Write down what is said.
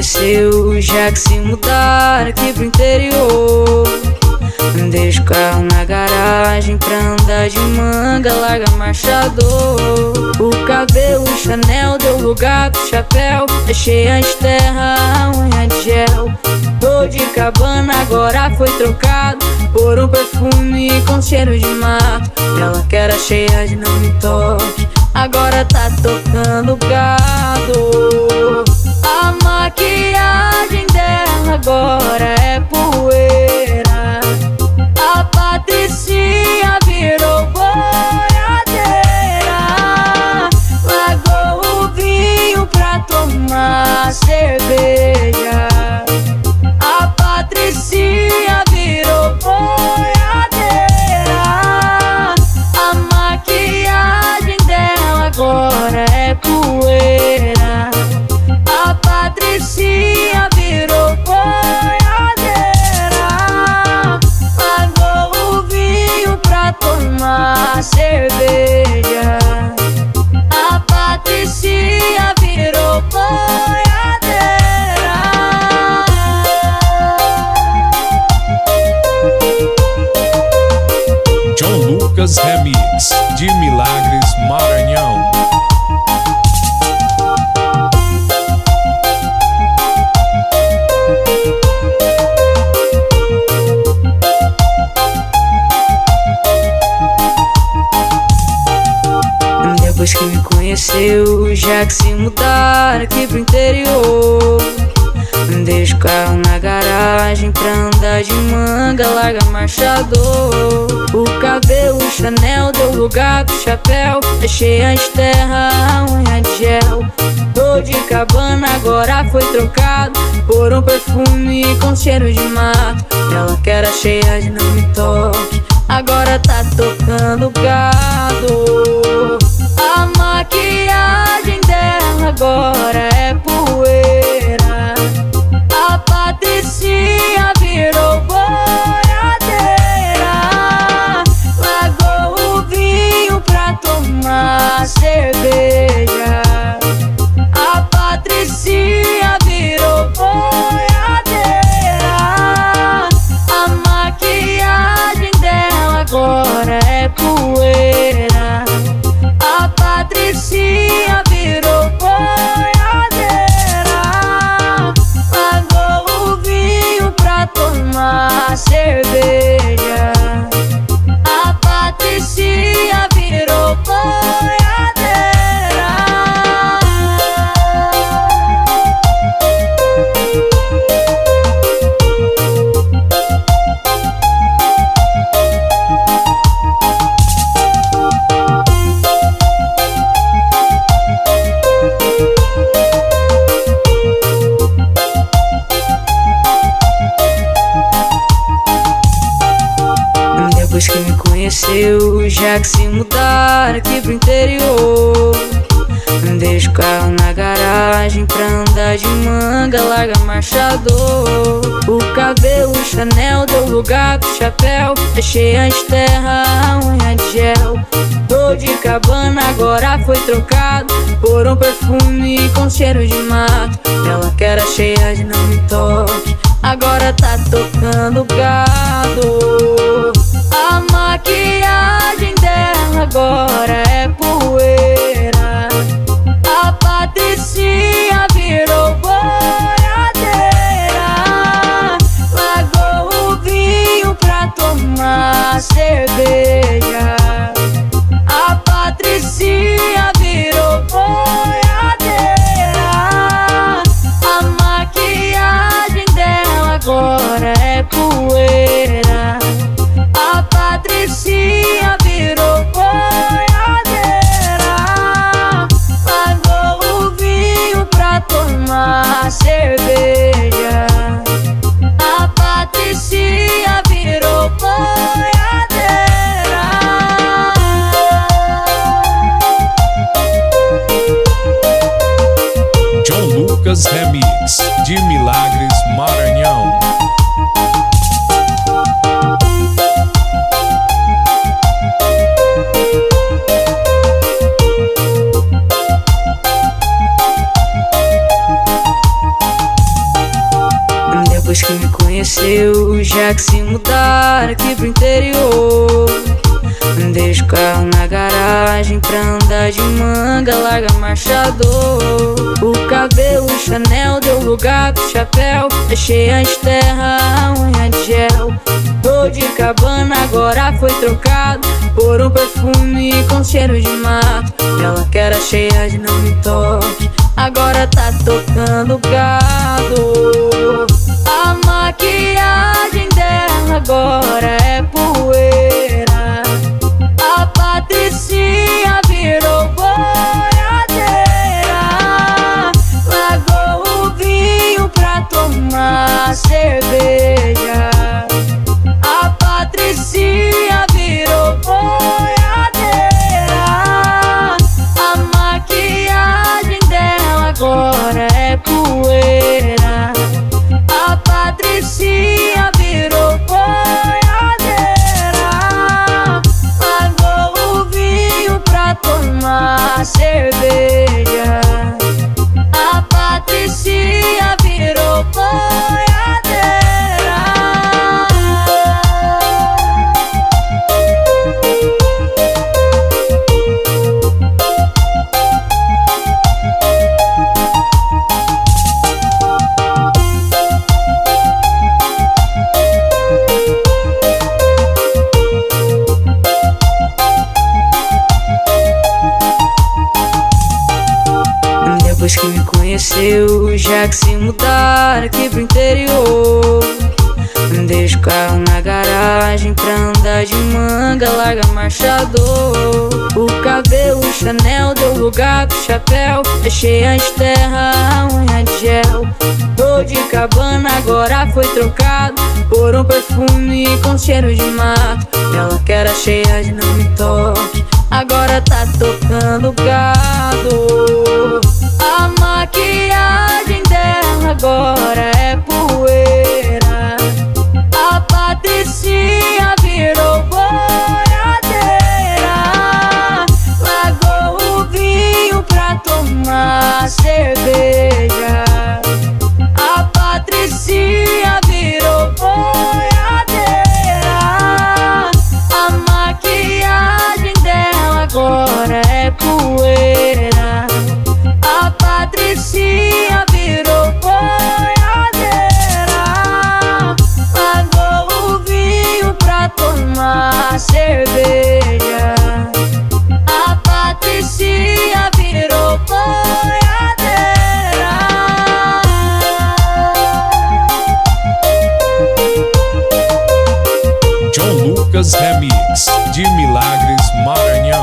conheceu, já que se mudaram aqui pro interior. Deixa o carro na garagem pra andar de manga, larga marchador. O cabelo Chanel deu lugar pro chapéu, é cheia de terra, a unha de gel. Tô de cabana agora foi trocado por um perfume com cheiro de mato. Ela que era cheia de não me toque, agora tá tocando gado. A maquiagem dela agora é poeira. A Patricinha virou boiadeira. Largou o vinho pra tomar cerveja. A Patricinha virou boiadeira. A maquiagem dela agora é poeira. A Patricinha virou boiadeira. Largou o vinho pra tomar cerveja. A Patricinha virou boiadeira. John Lucas Remix de Milagres, Maranhão. Depois que me conheceu, já que se mudaram aqui pro interior. Deixa o carro na garagem pra andar de manga, larga marchador. O cabelo Chanel deu lugar pro chapéu, é cheia de terra, a unha de gel. Tô de cabana agora foi trocado por um perfume com cheiro de mato. Ela que era cheia de não me toque, agora tá tocando gado. A maquiagem dela agora é poeira. A Patricinha virou boiadeira. Largou o vinho pra tomar cerveja. A Patricinha virou boiadeira. A maquiagem dela agora é poeira. A Patricinha virou boiadeira. Largou o vinho pra tomar cerveja. A Patricinha virou boiadeira. Depois que me conheceu, já que se mudaram aqui pro interior. Deixa o carro na garagem pra andar de manga, larga marchador. O cabelo Chanel deu lugar pro chapéu, é cheia de terra, a unha de gel. Tô de cabana agora foi trocado por um perfume com cheiro de mato. Ela que era cheia de não me toque, agora tá tocando gado. A maquiagem dela agora é poeira. A Patricinha virou boiadeira. Largou o vinho pra tomar cerveja. A Patricinha virou boiadeira. A maquiagem dela agora é poeira. A Patricinha virou boiadeira. Largou o vinho pra tomar cerveja. A Patricinha virou boiadeira. John Lucas Remix de Milagres, Maranhão. Depois que me conheceu, já que se mudar aqui pro interior. Deixa o carro na garagem pra andar de manga, larga marchador. O cabelo Chanel deu lugar pro chapéu, deixei as terra, a unha de gel. Tô de cabana agora foi trocado por um perfume com cheiro de mato. Ela que era cheia de não me toque, agora tá tocando gado. A maquiagem dela agora é poeira. A Patricinha virou boiadeira. Largou o vinho pra tomar cerveja. A Patricinha virou boiadeira. A maquiagem dela agora é poeira. A Patricinha virou boiadeira. Largou o vinho pra tomar cerveja. A Patricinha virou boiadeira. Depois que me conheceu, já que se mudar aqui pro interior. Deixa o carro na garagem pra andar de manga, larga marchador. O cabelo Chanel deu lugar pro chapéu, deixei as terra, a unha de gel. Tô de cabana agora foi trocado por um perfume com cheiro de mato. Ela que era cheia de não me toque, agora tá tocando gado. A maquiagem dela agora é poeira. A Patricinha virou boiadeira. Largou o vinho pra tomar cerveja. A Patricinha virou boiadeira. A maquiagem dela agora é poeira. A Patricinha virou boiadeira. Largou o vinho pra tomar cerveja. A Patricinha virou boiadeira. John Lucas Remix de Milagres, Maranhão.